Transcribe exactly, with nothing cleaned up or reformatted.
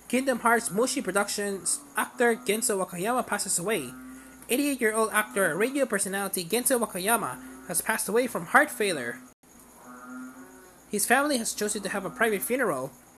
Kingdom Hearts Mushi Productions actor Genzo Wakayama passes away. eighty-eight-year-old actor and radio personality Genzo Wakayama has passed away from heart failure. His family has chosen to have a private funeral,